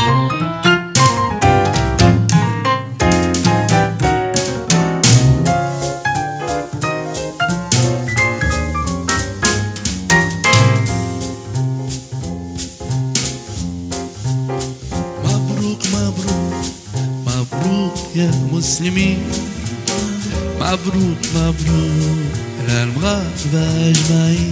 يا مسلمين، مبروك مبروك على المغاربة أجمعين.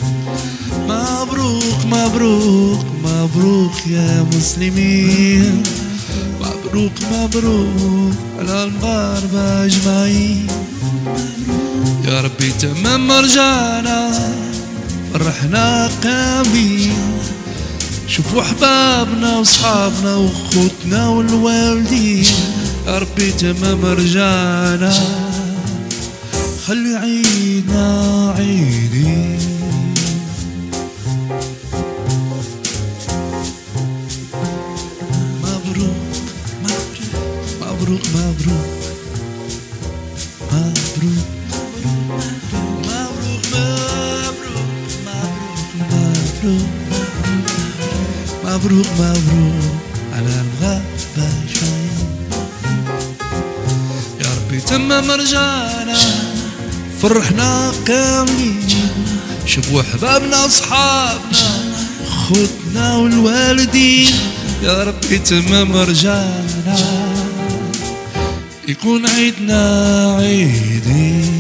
مبروك مبروك مبروك يا مسلمين، مبروك مبروك على المغاربة أجمعين. يا ربي تمم رجعنا فرحنا كاملين، شوفوا احبابنا وصحابنا وخوتنا والوالدين. يا ربي تمام رجعنا خلي عيدنا عيدين. مبروك مبروك مبروك مبروك مبروك مبروك مبروك مبروك مبروك على المغاربة أجمعين. يا ربي تمم رجعنا فرحنا كاملين، شوفوا احبابنا وصحابنا خوتنا والوالدين. يا ربي تمم رجعنا يكون عيدنا عيدين.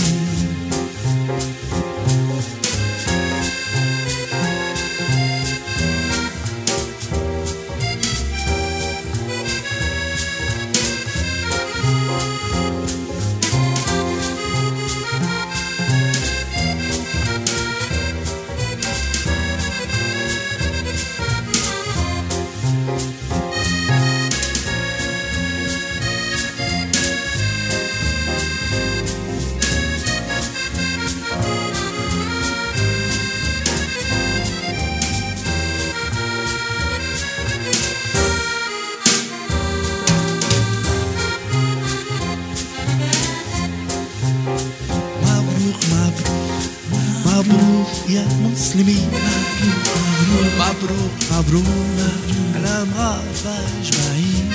مبروك يا مسلمين، مبروك مبروك مبروك على المغاربة أجمعين.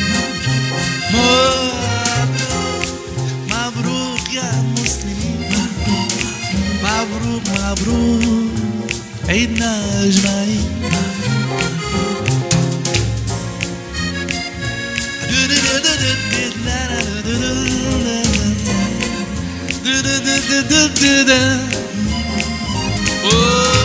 مبروك يا مسلمين، مبروك مبروك عيدنا أجمعين. Oh